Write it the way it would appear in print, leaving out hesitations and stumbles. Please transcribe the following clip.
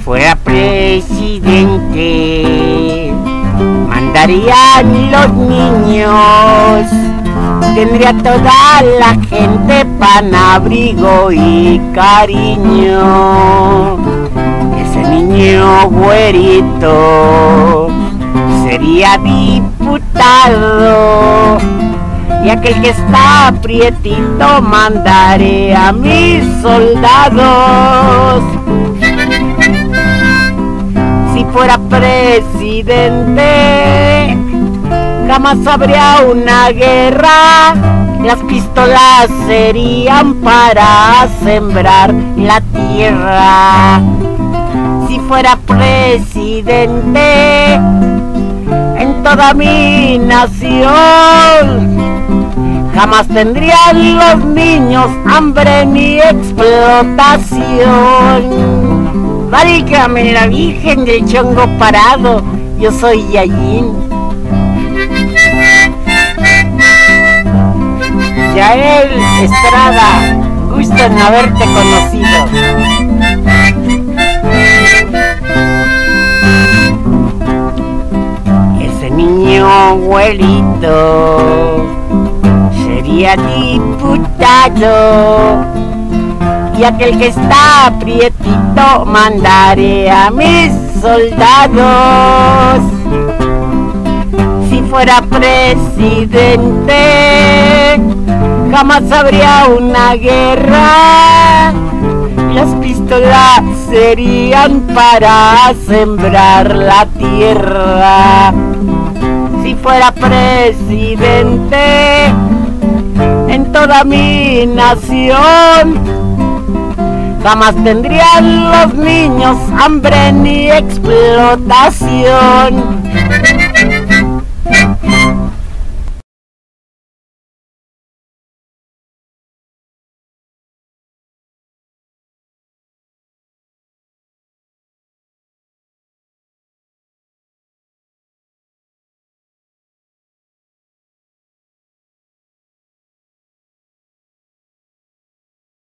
fuera presidente, mandarían los niños, tendría toda la gente pan, abrigo y cariño. Ese niño güerito sería diputado, y aquel que está aprietito mandaré a mis soldados. Si fuera presidente, jamás habría una guerra, las pistolas serían para sembrar la tierra. Si fuera presidente, en toda mi nación jamás tendrían los niños hambre ni explotación. Válgame la Virgen del Chongo Parado, yo soy Yayín. Yael Estrada, gusto en haberte conocido. Ese niño güerito sería diputado, y aquel que está aprietito mandaré a mis soldados. Si fuera presidente, jamás habría una guerra, las pistolas serían para sembrar la tierra. Si fuera presidente, en toda mi nación jamás tendrían los niños hambre ni explotación.